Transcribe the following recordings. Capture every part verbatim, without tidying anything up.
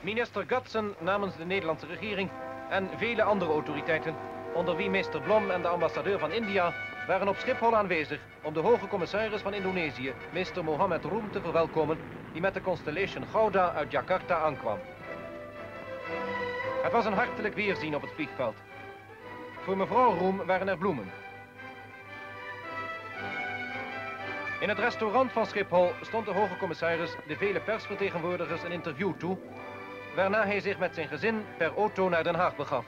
Minister Gutsen namens de Nederlandse regering en vele andere autoriteiten, onder wie meester Blom en de ambassadeur van India, waren op Schiphol aanwezig om de hoge commissaris van Indonesië, meester Mohammed Roem, te verwelkomen, die met de Constellation Gouda uit Jakarta aankwam. Het was een hartelijk weerzien op het vliegveld. Voor mevrouw Roem waren er bloemen. In het restaurant van Schiphol stond de hoge commissaris de vele persvertegenwoordigers een interview toe, waarna hij zich met zijn gezin per auto naar Den Haag begaf.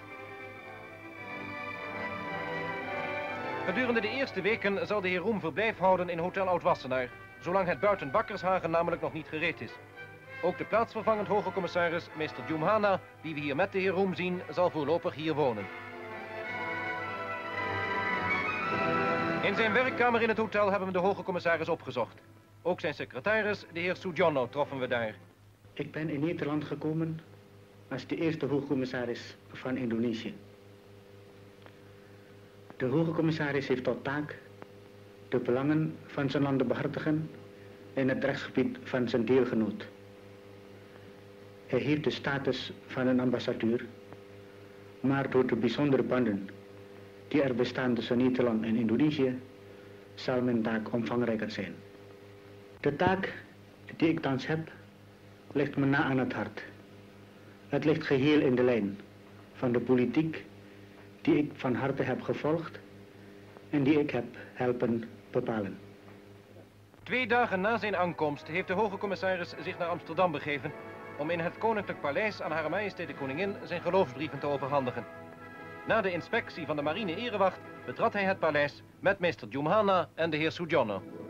Gedurende de eerste weken zal de heer Roem verblijf houden in Hotel Oud-Wassenaar, zolang het buiten Bakkershagen namelijk nog niet gereed is. Ook de plaatsvervangend hoge commissaris, meester Djumhana, die we hier met de heer Roem zien, zal voorlopig hier wonen. In zijn werkkamer in het hotel hebben we de hoge commissaris opgezocht. Ook zijn secretaris, de heer Sujono, troffen we daar. Ik ben in Nederland gekomen als de eerste hoogcommissaris van Indonesië. De hoge commissaris heeft tot taak de belangen van zijn land te behartigen in het rechtsgebied van zijn deelgenoot. Hij heeft de status van een ambassadeur, maar door de bijzondere banden die er bestaan tussen Nederland en Indonesië, zal mijn taak omvangrijker zijn. De taak die ik thans heb, ligt me na aan het hart. Het ligt geheel in de lijn van de politiek die ik van harte heb gevolgd en die ik heb helpen bepalen. Twee dagen na zijn aankomst heeft de hoge commissaris zich naar Amsterdam begeven om in het Koninklijk Paleis aan Hare Majesteit de Koningin zijn geloofsbrieven te overhandigen. Na de inspectie van de marine erewacht betrad hij het paleis met meester Djumhana en de heer Sujono.